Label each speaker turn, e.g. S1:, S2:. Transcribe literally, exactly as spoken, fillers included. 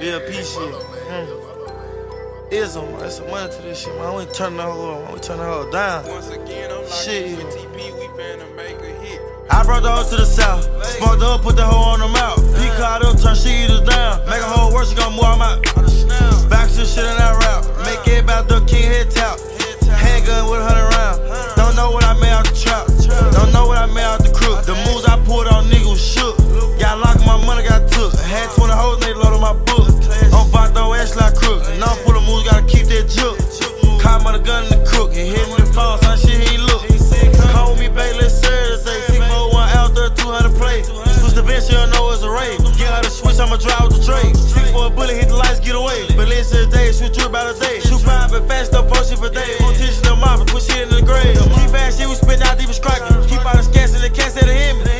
S1: B L P shit. Mm. Ism, man. It's some money to this shit, man. We turn the whole, we turn the whole down.
S2: Once again, I'm
S1: shit.
S2: like T P, we finna make a hit.
S1: I brought the hoe to the south. Smoked up, put the hoe on the mouth. P caught up, turn shit eaters down. Make a whole worse, she gon' move them out. Back to shit in that route. Make it about the king head top. Handgun with a hundred round. Don't know what I made out the trap. Don't know what I made out the crook. The moves I pulled on niggas shook. Got locked, my money got took. Had twenty hoes, they loaded my book. On bot though, ass like crook. And I'm full of moves, gotta keep that juke. Caught my gun in the crook. And hit me the phone, son, shit he look. Call me, baby, let's serve this. Six more one out there, two hundred play. Switch the bench, she don't know it's a raid. Get her the switch, I'ma drive with the trade. Six for a bullet, hit the lights, get away. But listen to the day, shoot drip by the day. Shoot five and fast up, post shit for days. Mortician, no mama, put shit in the grave. Keep bad shit, we spit out deep as cracking. Keep out the scats and the cats that hit me.